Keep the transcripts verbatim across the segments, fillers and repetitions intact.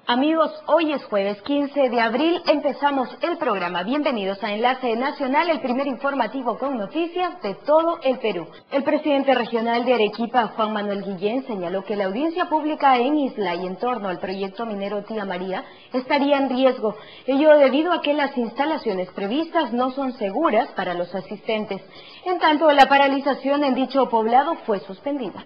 Amigos, hoy es jueves quince de abril, empezamos el programa. Bienvenidos a Enlace Nacional, el primer informativo con noticias de todo el Perú. El presidente regional de Arequipa, Juan Manuel Guillén, señaló que la audiencia pública en Islay en torno al proyecto minero Tía María estaría en riesgo, ello debido a que las instalaciones previstas no son seguras para los asistentes. En tanto, la paralización en dicho poblado fue suspendida.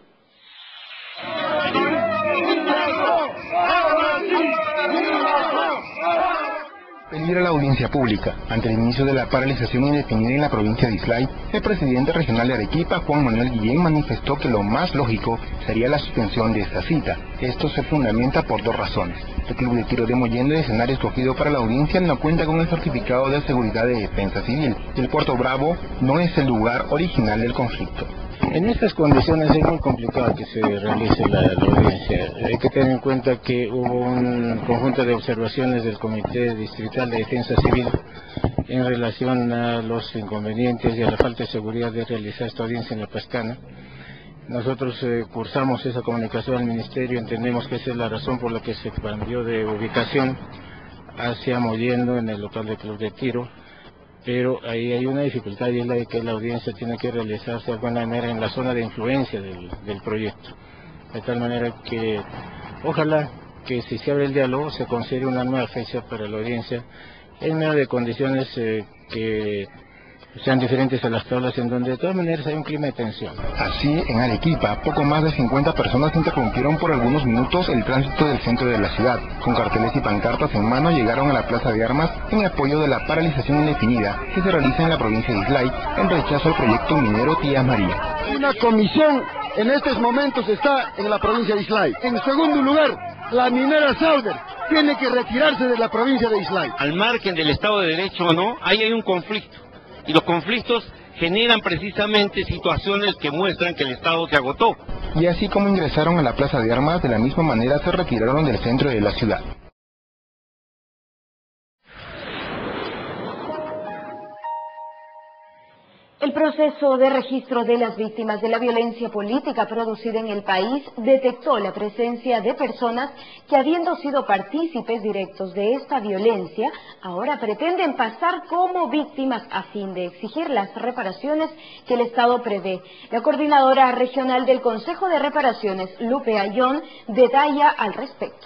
Peligra la audiencia pública. Ante el inicio de la paralización indefinida en la provincia de Islay, el presidente regional de Arequipa, Juan Manuel Guillén, manifestó que lo más lógico sería la suspensión de esta cita. Esto se fundamenta por dos razones. El club de tiro de Mollendo, el escenario escogido para la audiencia, no cuenta con el certificado de seguridad de defensa civil. El Puerto Bravo no es el lugar original del conflicto. En estas condiciones es muy complicado que se realice la, la audiencia. Hay que tener en cuenta que hubo un conjunto de observaciones del Comité Distrital de Defensa Civil en relación a los inconvenientes y a la falta de seguridad de realizar esta audiencia en La Pascana. Nosotros eh, cursamos esa comunicación al Ministerio, entendemos que esa es la razón por la que se cambió de ubicación hacia Mollendo en el local del Club de Tiro. Pero ahí hay una dificultad y es la de que la audiencia tiene que realizarse de alguna manera en la zona de influencia del, del proyecto. De tal manera que ojalá que si se abre el diálogo se considere una nueva fecha para la audiencia en medio de condiciones eh, que sean diferentes a las tablas, en donde de todas maneras hay un clima de tensión. Así, en Arequipa, poco más de cincuenta personas interrumpieron por algunos minutos el tránsito del centro de la ciudad. Con carteles y pancartas en mano llegaron a la Plaza de Armas en apoyo de la paralización indefinida que se realiza en la provincia de Islay en rechazo al proyecto minero Tía María. Una comisión en estos momentos está en la provincia de Islay. En segundo lugar, la minera Sauder tiene que retirarse de la provincia de Islay. Al margen del Estado de Derecho o no, ahí hay un conflicto. Y los conflictos generan precisamente situaciones que muestran que el Estado se agotó. Y así como ingresaron a la Plaza de Armas, de la misma manera se retiraron del centro de la ciudad. El proceso de registro de las víctimas de la violencia política producida en el país detectó la presencia de personas que, habiendo sido partícipes directos de esta violencia, ahora pretenden pasar como víctimas a fin de exigir las reparaciones que el Estado prevé. La coordinadora regional del Consejo de Reparaciones, Lupe Ayón, detalla al respecto.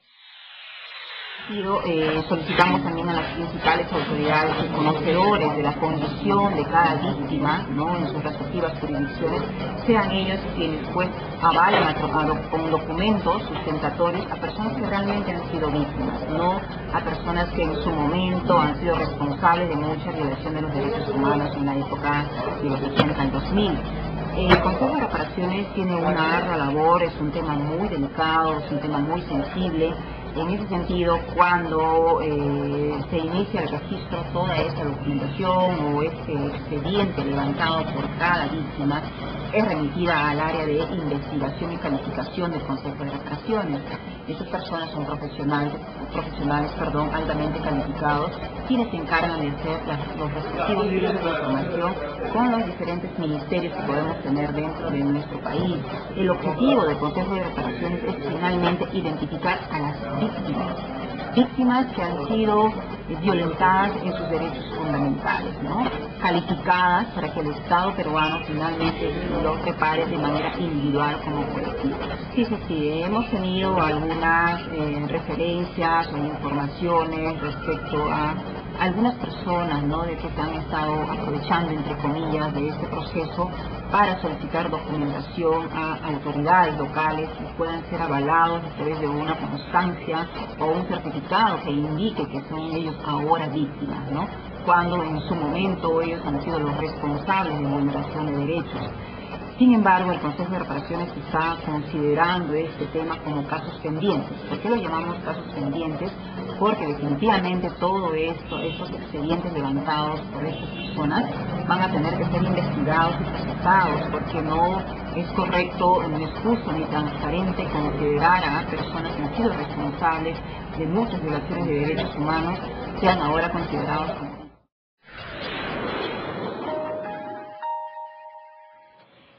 Eh, solicitamos también a las principales autoridades y conocedores de la condición de cada víctima, ¿no?, en sus respectivas jurisdicciones, sean ellos quienes pues avalen a, a, con documentos sustentatorios a personas que realmente han sido víctimas, no a personas que en su momento han sido responsables de mucha violación de los derechos humanos en la época de los ochenta al dos mil. El Consejo de Reparaciones tiene una ardua labor, es un tema muy delicado, es un tema muy sensible. En ese sentido, cuando eh, se inicia el registro, toda esta documentación o este expediente levantado por cada víctima es remitida al área de investigación y calificación del Consejo de Reparaciones. Estas personas son profesionales, profesionales perdón, altamente calificados, quienes se encargan de hacer las, los respectivos cruces de información con los diferentes ministerios que podemos tener dentro de nuestro país. El objetivo del Consejo de Reparaciones es finalmente identificar a las víctimas, víctimas que han sido violentadas en sus derechos fundamentales, ¿no?, calificadas para que el Estado peruano finalmente los repare de manera individual como colectivo. Sí, sí, sí, hemos tenido algunas eh, referencias o informaciones respecto a algunas personas, ¿no?, de que se han estado aprovechando, entre comillas, de este proceso para solicitar documentación a autoridades locales que puedan ser avalados a través de una constancia o un certificado que indique que son ellos ahora víctimas, ¿no?, cuando en su momento ellos han sido los responsables de vulneración de derechos. Sin embargo, el Consejo de Reparaciones está considerando este tema como casos pendientes. ¿Por qué lo llamamos casos pendientes? Porque definitivamente todo esto, estos expedientes levantados por estas personas van a tener que ser investigados y procesados, porque no es correcto, no es justo ni transparente considerar a personas que han sido responsables de muchas violaciones de derechos humanos sean ahora considerados como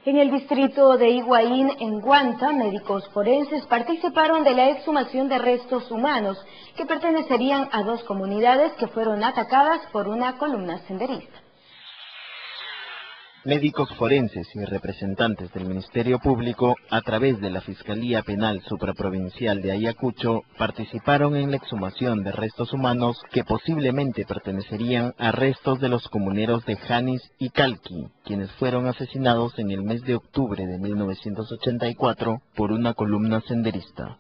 En el distrito de Higuaín, en Guanta, médicos forenses participaron de la exhumación de restos humanos que pertenecerían a dos comunidades que fueron atacadas por una columna senderista. Médicos forenses y representantes del Ministerio Público, a través de la Fiscalía Penal Supraprovincial de Ayacucho, participaron en la exhumación de restos humanos que posiblemente pertenecerían a restos de los comuneros de Janis y Calqui, quienes fueron asesinados en el mes de octubre de mil novecientos ochenta y cuatro por una columna senderista.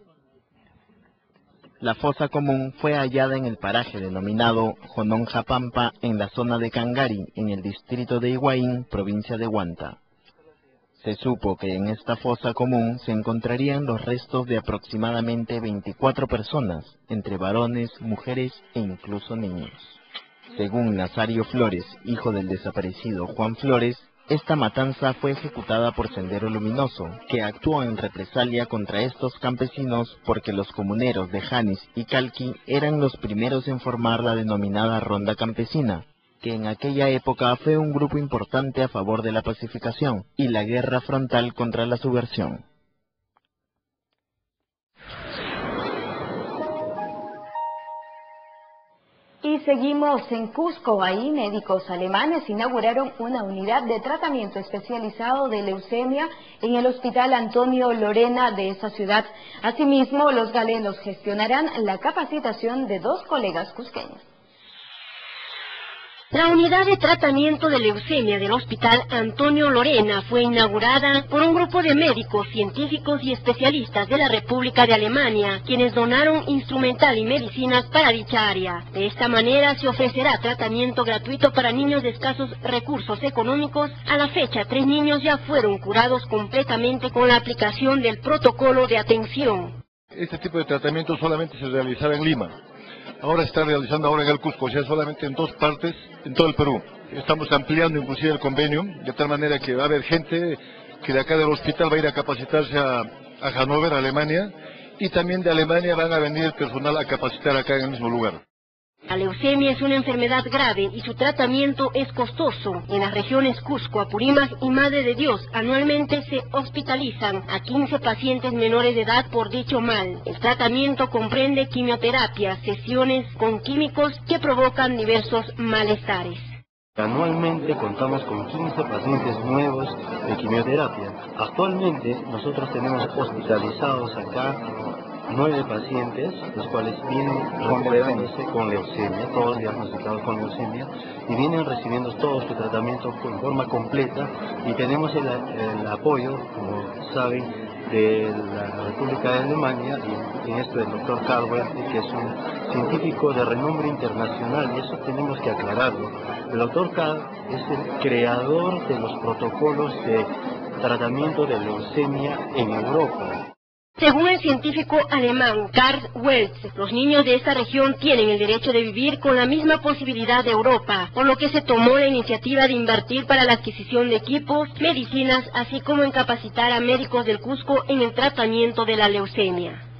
La fosa común fue hallada en el paraje denominado Jononjapampa, en la zona de Cangari, en el distrito de Higuaín, provincia de Huanta. Se supo que en esta fosa común se encontrarían los restos de aproximadamente veinticuatro personas, entre varones, mujeres e incluso niños. Según Nazario Flores, hijo del desaparecido Juan Flores, esta matanza fue ejecutada por Sendero Luminoso, que actuó en represalia contra estos campesinos porque los comuneros de Janis y Calqui eran los primeros en formar la denominada Ronda Campesina, que en aquella época fue un grupo importante a favor de la pacificación y la guerra frontal contra la subversión. Y seguimos en Cusco. Ahí médicos alemanes inauguraron una unidad de tratamiento especializado de leucemia en el Hospital Antonio Lorena de esa ciudad. Asimismo, los galenos gestionarán la capacitación de dos colegas cusqueños. La unidad de tratamiento de leucemia del Hospital Antonio Lorena fue inaugurada por un grupo de médicos, científicos y especialistas de la República de Alemania, quienes donaron instrumental y medicinas para dicha área. De esta manera se ofrecerá tratamiento gratuito para niños de escasos recursos económicos. A la fecha, tres niños ya fueron curados completamente con la aplicación del protocolo de atención. Este tipo de tratamiento solamente se realizaba en Lima. Ahora se está realizando ahora en el Cusco, ya solamente en dos partes, en todo el Perú. Estamos ampliando inclusive el convenio, de tal manera que va a haber gente que de acá del hospital va a ir a capacitarse a, a Hannover, Alemania, y también de Alemania van a venir el personal a capacitar acá en el mismo lugar. La leucemia es una enfermedad grave y su tratamiento es costoso. En las regiones Cusco, Apurímac y Madre de Dios, anualmente se hospitalizan a quince pacientes menores de edad por dicho mal. El tratamiento comprende quimioterapia, sesiones con químicos que provocan diversos malestares. Anualmente contamos con quince pacientes nuevos de quimioterapia. Actualmente nosotros tenemos hospitalizados acá nueve pacientes, los cuales vienen recuperándose con leucemia, todos diagnosticados con leucemia, y vienen recibiendo todo su tratamiento en forma completa, y tenemos el, el apoyo, como saben, de la República de Alemania, y en esto del doctor Karl Werke, que es un científico de renombre internacional, y eso tenemos que aclararlo. El doctor Karl es el creador de los protocolos de tratamiento de leucemia en Europa. Según el científico alemán Karl Werke, los niños de esta región tienen el derecho de vivir con la misma posibilidad de Europa, por lo que se tomó la iniciativa de invertir para la adquisición de equipos, medicinas, así como en capacitar a médicos del Cusco en el tratamiento de la leucemia.